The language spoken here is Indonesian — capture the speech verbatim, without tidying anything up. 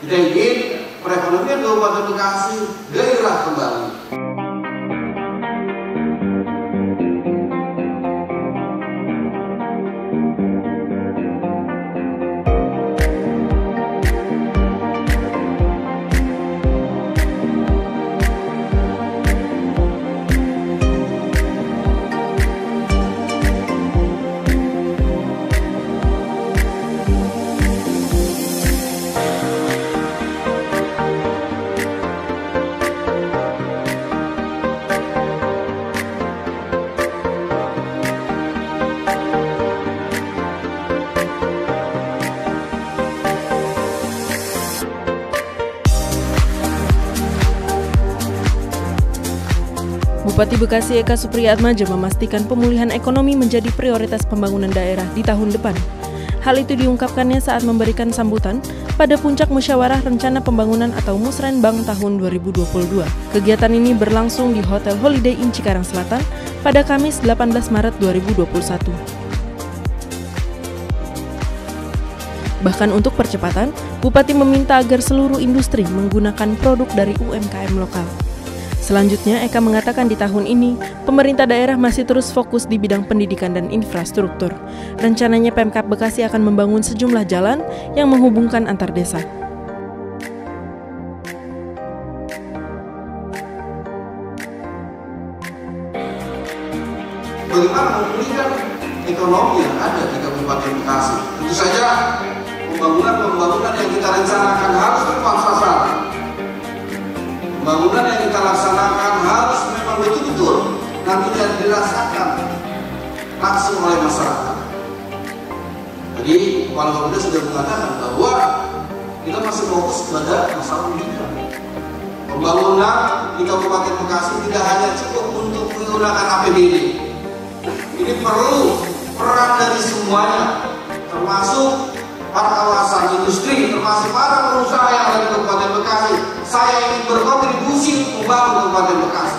Kita ingin perekonomian Kabupaten Bekasi gairah kembali. Bupati Bekasi Eka Supriyatmaja memastikan pemulihan ekonomi menjadi prioritas pembangunan daerah di tahun depan. Hal itu diungkapkannya saat memberikan sambutan pada Puncak Musyawarah Rencana Pembangunan atau Musrenbang tahun dua ribu dua puluh dua. Kegiatan ini berlangsung di Hotel Holiday Inn Cikarang Selatan pada Kamis delapan belas Maret dua ribu dua puluh satu. Bahkan untuk percepatan, Bupati meminta agar seluruh industri menggunakan produk dari U M K M lokal. Selanjutnya, Eka mengatakan di tahun ini, pemerintah daerah masih terus fokus di bidang pendidikan dan infrastruktur. Rencananya Pemkab Bekasi akan membangun sejumlah jalan yang menghubungkan antar desa. Bagaimana memulihkan ekonomi yang ada di Kabupaten Bekasi? Tentu saja pembangunan-pembangunan yang kita rencanakan harus tepat sasaran. Pembangunan yang kita laksanakan harus memang betul-betul nantinya dirasakan langsung oleh masyarakat. Jadi Kepala Bapeda sudah mengatakan bahwa kita masih fokus pada masalah pendidikan. Pembangunan di Kabupaten Bekasi tidak hanya cukup untuk menggunakan A P B D. Ini perlu peran dari semuanya, termasuk para kawasan industri, termasuk para pengusaha yang ada di Kabupaten Bekasi. Saya ingin berkontribusi untuk membangun Kabupaten Bekasi.